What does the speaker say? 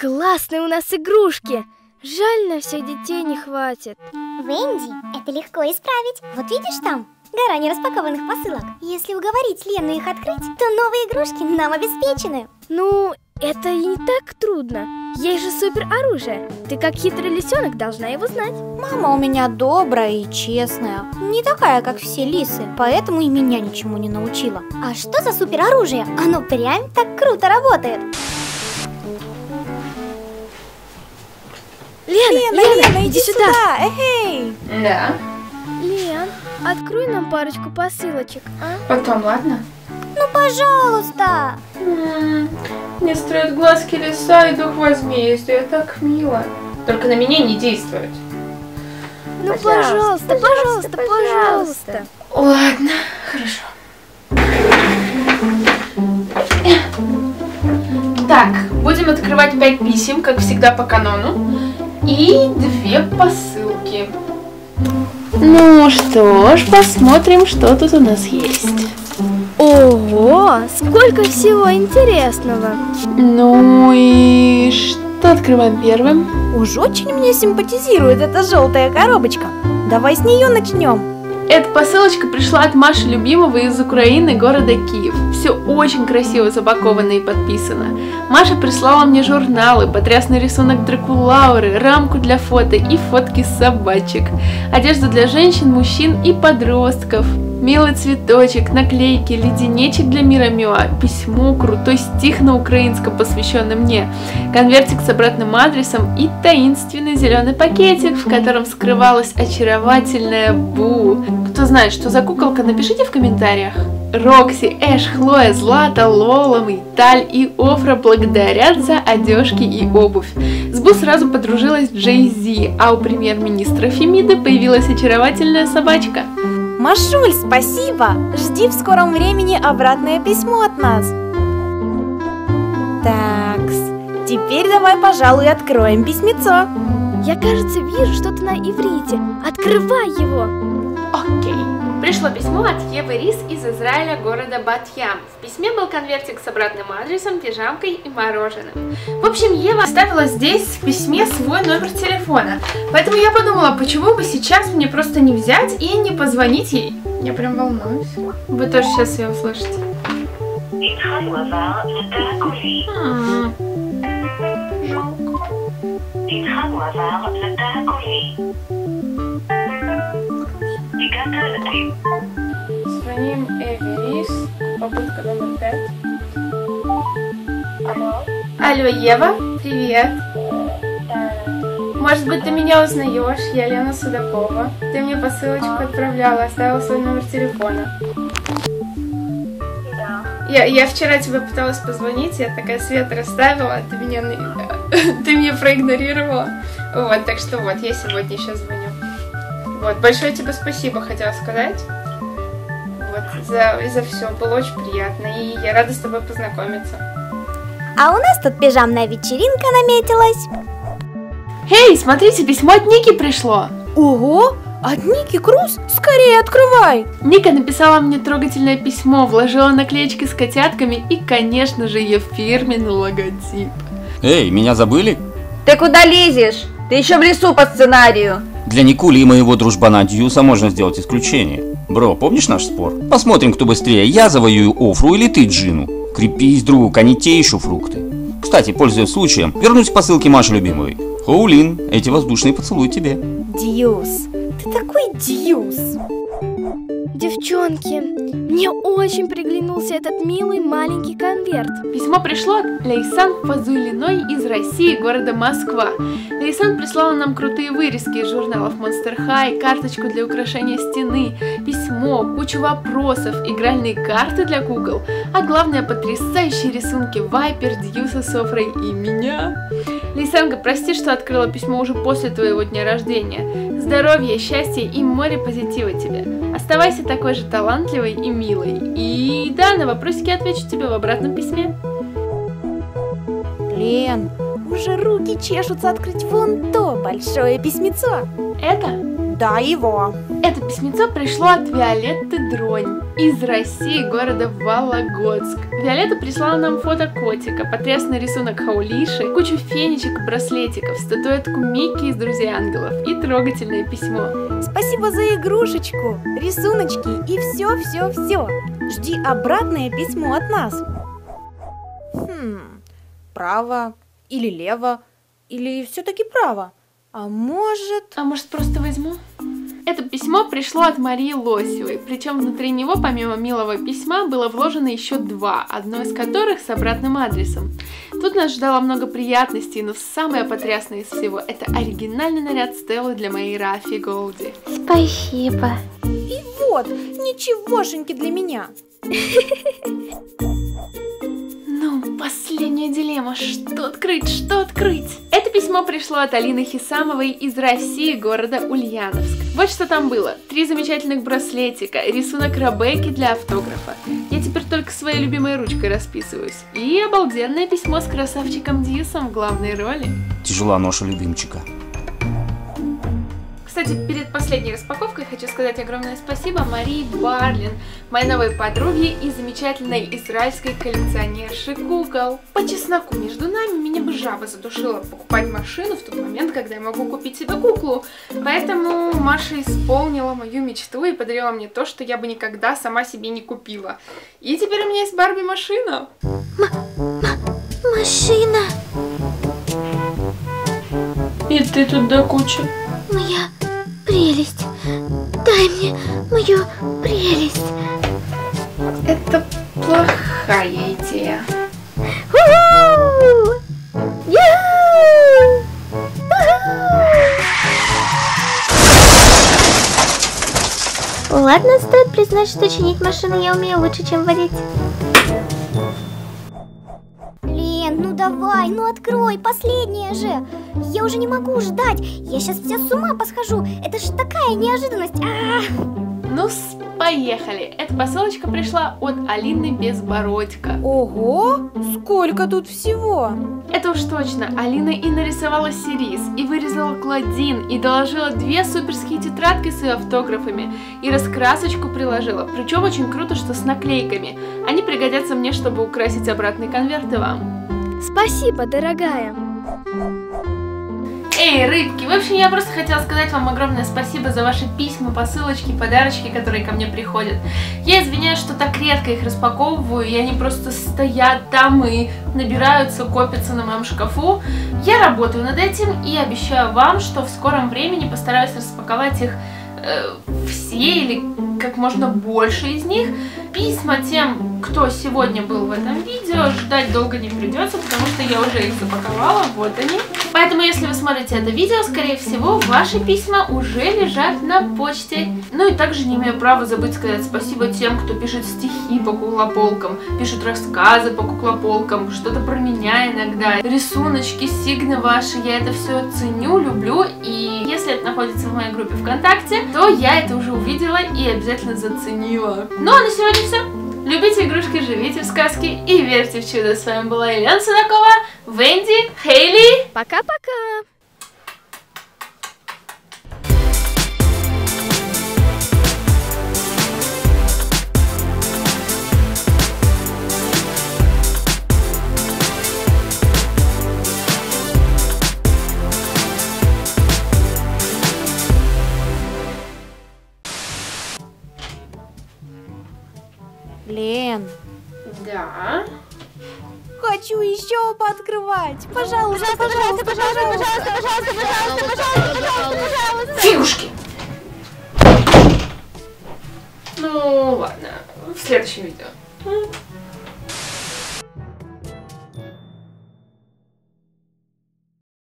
Классные у нас игрушки! Жаль, на всех детей не хватит. Венди, это легко исправить. Вот видишь там? Гора нераспакованных посылок. Если уговорить Лену их открыть, то новые игрушки нам обеспечены. Ну, это и не так трудно. Есть же супероружие. Ты как хитрый лисенок должна его знать. Мама у меня добрая и честная. Не такая, как все лисы, поэтому и меня ничему не научила. А что за супероружие? Оно прям так круто работает. Лена, иди сюда. Эй! Да. Лен, открой нам парочку посылочек, а? Потом, ладно? Ну, пожалуйста. Мне строят глазки лиса и дух возмездия. Так мило. Только на меня не действует. Ну, пожалуйста. Ладно, хорошо. Так, будем открывать 5 писем, как всегда по канону. И 2 посылки. Ну что ж, посмотрим, что тут у нас есть. Ого, сколько всего интересного. Ну и что открываем первым? Уж очень мне симпатизирует эта желтая коробочка. Давай с нее начнем. Эта посылочка пришла от Маши Любимова из Украины, города Киев. Все очень красиво запаковано и подписано. Маша прислала мне журналы, потрясный рисунок Дракулауры, рамку для фото и фотки собачек, одежду для женщин, мужчин и подростков, милый цветочек, наклейки, леденечек для Мира Миа, письмо, крутой стих на украинском, посвященный мне, конвертик с обратным адресом и таинственный зеленый пакетик, в котором скрывалась очаровательная Бу. Кто знает, что за куколка, напишите в комментариях. Рокси, Эш, Хлоя, Злата, Лола, Мейталь и Офра благодарят за одежки и обувь. С Бу сразу подружилась Джей Зи, а у премьер-министра Фемиды появилась очаровательная собачка. Машуль, спасибо! Жди в скором времени обратное письмо от нас. Такс, теперь давай, пожалуй, откроем письмецо. Я, кажется, вижу что-то на иврите. Открывай его. Окей. Пришло письмо от Евы Рис из Израиля, города Бат-Ям. В письме был конвертик с обратным адресом, пижамкой и мороженым. В общем, Ева оставила здесь в письме свой номер телефона. Поэтому я подумала, почему бы сейчас мне просто не взять и не позвонить ей. Я прям волнуюсь. Вы тоже сейчас ее услышите. Звоним Эви Рис, попытка номер 5. Алло, Ева, привет. Может быть, ты меня узнаешь? Я Лена Судакова. Ты мне посылочку отправляла, оставила свой номер телефона. Я вчера тебе пыталась позвонить, я такая свет расставила, ты меня проигнорировала. Вот, так что вот, я сегодня еще звоню. Вот, большое тебе спасибо, хотела сказать. Вот, за все, было очень приятно, и я рада с тобой познакомиться. А у нас тут пижамная вечеринка наметилась. Эй, смотрите, письмо от Ники пришло. Ого, от Ники Круз? Скорее открывай. Ника написала мне трогательное письмо, вложила наклеечки с котятками и, конечно же, ее фирменный логотип. Эй, меня забыли? Ты куда лезешь? Ты еще в лесу по сценарию. Для Никули и моего дружбана Дьюса можно сделать исключение. Бро, помнишь наш спор? Посмотрим, кто быстрее, я завоюю Офру или ты Джину. Крепись, друг, они те еще фрукты. Кстати, пользуясь случаем, вернусь к посылке Маши Любимовой. Хоулин, эти воздушные поцелуи тебе. Дьюс, ты такой Дьюс. Девчонки, мне очень приглянулся этот милый маленький конверт. Письмо пришло от Лейсан Фазулиной из России, города Москва. Лейсан прислала нам крутые вырезки из журналов Monster High, карточку для украшения стены, письмо, кучу вопросов, игральные карты для кукол, а главное, потрясающие рисунки Вайпер, Дьюса, Софрой и меня. Лейсанка, прости, что открыла письмо уже после твоего дня рождения. Здоровья, счастья и море позитива тебе. Оставайся такой же талантливой и милой. И да, на вопросики отвечу тебе в обратном письме. Лен, уже руки чешутся открыть вон то большое письмецо. Это? Да, его. Это письмецо пришло от Виолетты Дронь из России, города Вологодск. Виолетта прислала нам фото котика, потрясный рисунок хаулиши, кучу фенечек и браслетиков, статуэтку Микки из Друзей Ангелов и трогательное письмо. Спасибо за игрушечку, рисуночки и все. Жди обратное письмо от нас. Право или лево, или все-таки право. А может просто возьму? Это письмо пришло от Марии Лосевой, причем внутри него, помимо милого письма, было вложено еще 2, одно из которых с обратным адресом. Тут нас ждало много приятностей, но самое потрясное из всего – это оригинальный наряд Стеллы для моей Рафи Голди. Спасибо. и вот, ничегошеньки для меня. Ну, последняя дилемма. Что открыть, что открыть? Это письмо пришло от Алины Хисамовой из России, города Ульяновск. Вот что там было. 3 замечательных браслетика, рисунок Ребекки для автографа. Я теперь только своей любимой ручкой расписываюсь. И обалденное письмо с красавчиком Дьюсом в главной роли. Тяжела ноша любимчика. Кстати, перед последней распаковкой хочу сказать огромное спасибо Марии Барлин, моей новой подруге и замечательной израильской коллекционерши кукол. По чесноку между нами, меня бы жаба задушила покупать машину в тот момент, когда я могу купить себе куклу. Поэтому Маша исполнила мою мечту и подарила мне то, что я бы никогда сама себе не купила. И теперь у меня есть Барби-машина. Машина. И ты тут до кучи. Моя прелесть. Дай мне мою прелесть. Это плохая идея. У-ху! Ю-ху! Ладно, стоит признать, что чинить машину я умею лучше, чем водить. Лен, ну давай, ну открой, последнее же. Я уже не могу ждать. Я сейчас вся с ума посхожу. Это ж такая неожиданность. Ну, поехали. Эта посылочка пришла от Алины Безбородько. Ого, сколько тут всего. Это уж точно. Алина и нарисовала сириз, и вырезала Клодин, и доложила 2 суперские тетрадки с ее автографами, и раскрасочку приложила. Причем очень круто, что с наклейками. Они пригодятся мне, чтобы украсить обратный конверт и вам. Спасибо, дорогая. Эй, рыбки! В общем, я просто хотела сказать вам огромное спасибо за ваши письма, посылочки, подарочки, которые ко мне приходят. Я извиняюсь, что так редко их распаковываю, и они просто стоят там и набираются, копятся на моем шкафу. Я работаю над этим и обещаю вам, что в скором времени постараюсь распаковать их все или как можно больше из них. Письма тем, кто сегодня был в этом видео, ждать долго не придется, потому что я уже их запаковала, вот они. Поэтому, если вы смотрите это видео, скорее всего, ваши письма уже лежат на почте. Ну и также не имею права забыть сказать спасибо тем, кто пишет стихи по куклополкам, пишет рассказы по куклополкам, что-то про меня иногда, рисуночки, сигны ваши, я это все ценю, люблю, и если это находится в моей группе ВКонтакте, то я это уже увидела и обязательно заценила. Ну а на сегодня все. Любите игрушки, живите в сказки и верьте в чудо. С вами была Елена Судакова, Венди, Хейли. Пока-пока. Лен, Да. хочу еще пооткрывать. Пожалуйста. Фигушки! Ну ладно, в следующем видео.